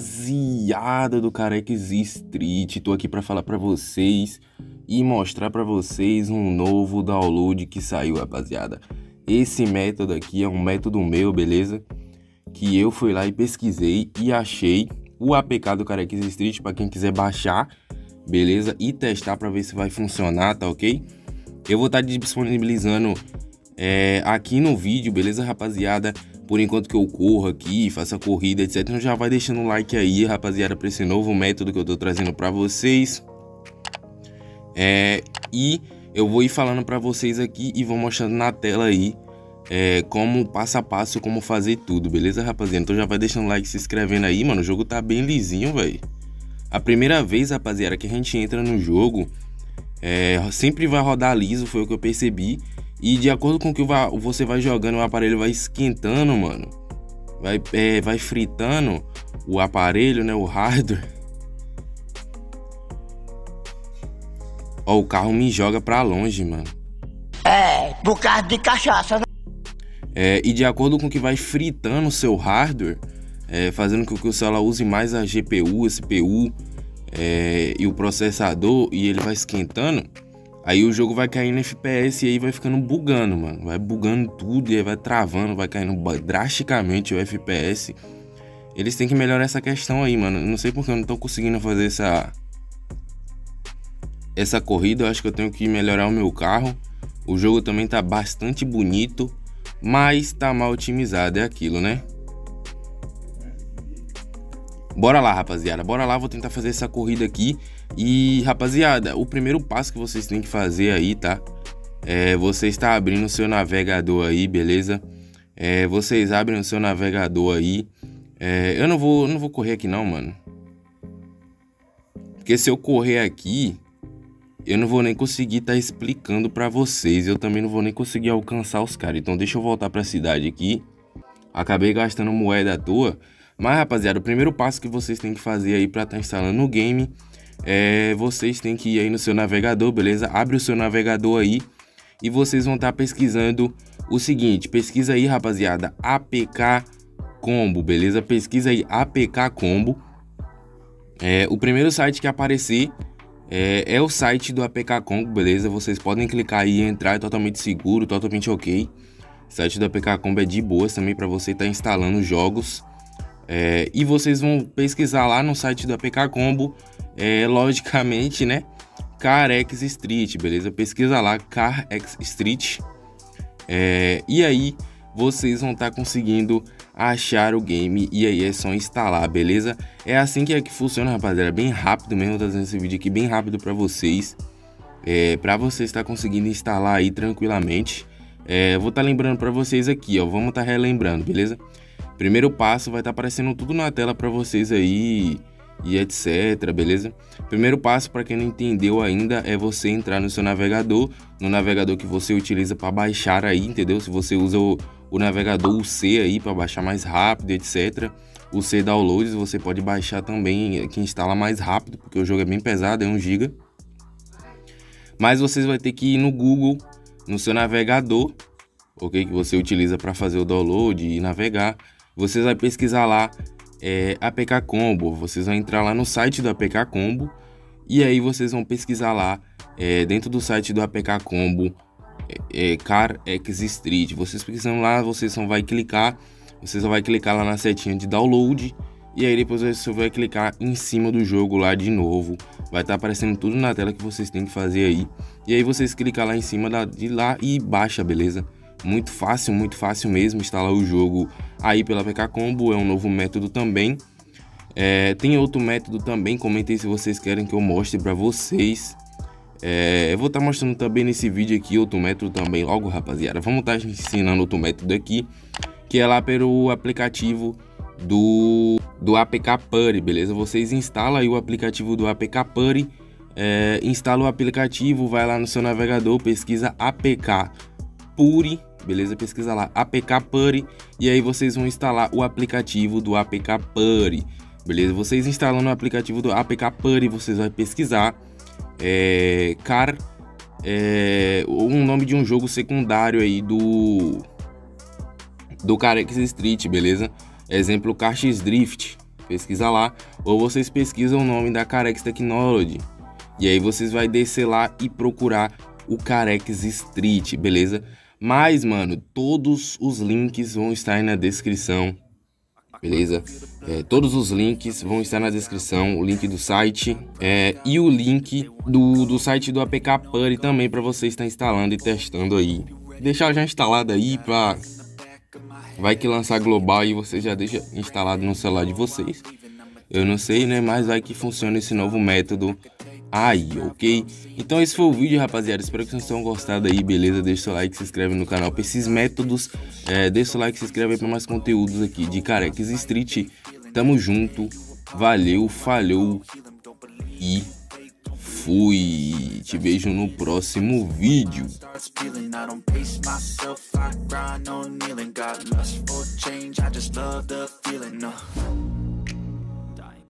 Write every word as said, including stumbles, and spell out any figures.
Rapaziada do Carex Street, tô aqui pra falar pra vocês e mostrar pra vocês um novo download que saiu, rapaziada. Esse método aqui é um método meu, beleza? Que eu fui lá e pesquisei e achei o A P K do Carex Street pra quem quiser baixar, beleza? E testar pra ver se vai funcionar, tá ok? Eu vou estar disponibilizando é, aqui no vídeo, beleza, rapaziada? Por enquanto que eu corro aqui, faço a corrida, etcétera. Então já vai deixando o like aí, rapaziada, para esse novo método que eu tô trazendo para vocês. É, e eu vou ir falando para vocês aqui e vou mostrando na tela aí é, como passo a passo, como fazer tudo, beleza, rapaziada? Então já vai deixando o like, se inscrevendo aí, mano. O jogo tá bem lisinho, velho. A primeira vez, rapaziada, que a gente entra no jogo, é, sempre vai rodar liso, foi o que eu percebi. E de acordo com o que você vai jogando, o aparelho vai esquentando, mano. Vai, é, vai fritando o aparelho, né? O hardware. Ó, o carro me joga pra longe, mano. É, por causa de cachaça, né? É, e de acordo com o que vai fritando o seu hardware, é, fazendo com que o celular use mais a G P U, C P U é, e o processador, e ele vai esquentando, aí o jogo vai caindo F P S e aí vai ficando bugando, mano. Vai bugando tudo e aí vai travando, vai caindo drasticamente o F P S. Eles têm que melhorar essa questão aí, mano. Eu não sei porque eu não tô conseguindo fazer essa essa corrida. Eu acho que eu tenho que melhorar o meu carro. O jogo também tá bastante bonito, mas tá mal otimizado, é aquilo, né? Bora lá, rapaziada, bora lá, vou tentar fazer essa corrida aqui. E, rapaziada, o primeiro passo que vocês têm que fazer aí, tá? É, você está abrindo o seu navegador aí, beleza? É, vocês abrem o seu navegador aí. É, eu não vou, não vou correr aqui não, mano. Porque se eu correr aqui, eu não vou nem conseguir estar tá explicando pra vocês. Eu também não vou nem conseguir alcançar os caras. Então deixa eu voltar pra cidade aqui. Acabei gastando moeda à toa. Mas, rapaziada, o primeiro passo que vocês têm que fazer aí pra estar tá instalando o game é vocês têm que ir aí no seu navegador, beleza? Abre o seu navegador aí e vocês vão estar tá pesquisando o seguinte. Pesquisa aí, rapaziada, A P K Combo, beleza? Pesquisa aí A P K Combo. É, o primeiro site que aparecer é, é o site do A P K Combo, beleza? Vocês podem clicar aí e entrar, é totalmente seguro, totalmente ok. O site do A P K Combo é de boas também para você estar tá instalando jogos. É, e vocês vão pesquisar lá no site do A P K Combo, é, logicamente, né? Carex Street, beleza? Pesquisa lá, Carex Street. É, e aí, vocês vão estar tá conseguindo achar o game e aí é só instalar, beleza? É assim que é que funciona, rapaziada. Bem rápido mesmo, tô fazendo esse vídeo aqui bem rápido para vocês. É, para vocês estar tá conseguindo instalar aí tranquilamente. É, vou estar tá lembrando para vocês aqui, ó. Vamos estar tá relembrando, beleza? Primeiro passo vai estar tá aparecendo tudo na tela para vocês aí e etc, beleza? Primeiro passo, para quem não entendeu ainda, é você entrar no seu navegador, no navegador que você utiliza para baixar aí, entendeu? Se você usa o, o navegador U C aí para baixar mais rápido, etc. O C Downloads você pode baixar também, que instala mais rápido, porque o jogo é bem pesado, é um giga. Mas vocês vão ter que ir no Google, no seu navegador, ok? Que você utiliza para fazer o download e navegar. Vocês vão pesquisar lá é, A P K Combo. Vocês vão entrar lá no site do A P K Combo e aí vocês vão pesquisar lá é, dentro do site do A P K Combo é, é, Carex Street. Vocês pesquisando lá, vocês só vai clicar, vocês só vai clicar lá na setinha de download e aí depois você vai clicar em cima do jogo lá de novo. Vai estar tá aparecendo tudo na tela que vocês têm que fazer aí. E aí vocês clicam lá em cima da, de lá e baixa, beleza? Muito fácil, muito fácil mesmo instalar o jogo aí pela A P K Combo, é um novo método também. É, tem outro método também, comentem se vocês querem que eu mostre para vocês. É, eu vou estar tá mostrando também nesse vídeo aqui outro método também logo, rapaziada. Vamos estar tá ensinando outro método aqui, que é lá pelo aplicativo do, do A P K Putty, beleza? Vocês instalam aí o aplicativo do A P K Putty, é, instala o aplicativo, vai lá no seu navegador, pesquisa A P K Putty, beleza? Pesquisa lá A P K Putty e aí vocês vão instalar o aplicativo do A P K Putty, beleza? Vocês instalando o aplicativo do A P K Putty, vocês vão pesquisar é, car, é, um nome de um jogo secundário aí do do Carex Street, beleza? Exemplo, Kart Drift, pesquisa lá, ou vocês pesquisam o nome da Carex Technology. E aí vocês vai descer lá e procurar o Carex Street, beleza? Mas, mano, todos os links vão estar aí na descrição, beleza? É, todos os links vão estar na descrição, o link do site é, e o link do, do site do A P K Putty também para você estar instalando e testando aí. Deixar já instalado aí pra... vai que lançar global e você já deixa instalado no celular de vocês. Eu não sei, né? Mas vai que funciona esse novo método aí, ok? Então esse foi o vídeo, rapaziada. Espero que vocês tenham gostado aí, beleza? Deixa o seu like, se inscreve no canal para esses métodos. É, deixa o like, se inscreve aí para mais conteúdos aqui de Carex Street. Tamo junto, valeu, falhou e fui. Te vejo no próximo vídeo. Myself, I grind on kneeling, got lust for change, I just love the feeling, uh.